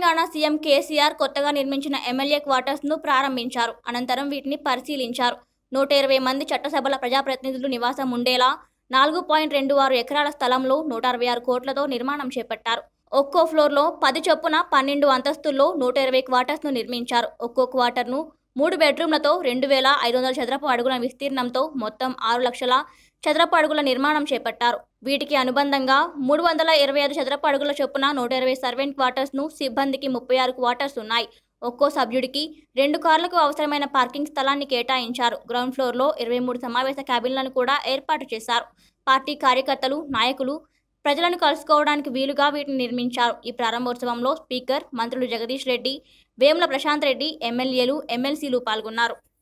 Telangana CM KCR కొత్తగా నిర్మించిన MLA క్వార్టర్స్ను ప్రారంభించారు. అనంతరం వీటిని పరిశీలించారు. 120 మంది చట్టసభల ప్రజాప్రతినిధులు నివాసం ఉండేలా 4.26 ఎకరాల స్థలంలో 166 కోట్లతో నిర్మాణం చేపట్టారు. ఒక్కో ఫ్లోర్లో 10 చొప్పున 12 అంతస్తుల్లో 120 క్వార్టర్స్ను నిర్మించారు. ఒక్కో క్వార్టర్ను 3 బెడ్రూమ్లతో 2,500 చదరపు అడుగుల విస్తీర్ణంతో మొత్తం 6 లక్షల చదరపు అడుగుల నిర్మాణం చేపట్టారు. వీటికి అనుబంధంగా 325 చదరపు అడుగుల చొప్పున 120 సర్వెంట్ క్వార్టర్స్ను, సిబ్బందికి 36 క్వార్టర్స్ ఉన్నాయి. ఒక్కో సభ్యుడికి 2 కార్లకు అవసరమైన పార్కింగ్ స్థలాన్ని కేటాయించారు. గ్రౌండ్ ఫ్లోర్లో 23 సమావేశ క్యాబిన్లను కూడా ఏర్పాటు చేశారు. పార్టీ కార్యకర్తలు, నాయకులు ప్రజలను కలుసుకోవడానికి వీలుగా వీటిని నిర్మించారు. ఈ ప్రారంభోత్సవంలో స్పీకర్, మంత్రులు జగదీష్ రెడ్డి, వేముల ప్రశాంత్ రెడ్డి, ఎమ్మెల్యేలు, ఎమ్మెల్సీలు పాల్గొన్నారు.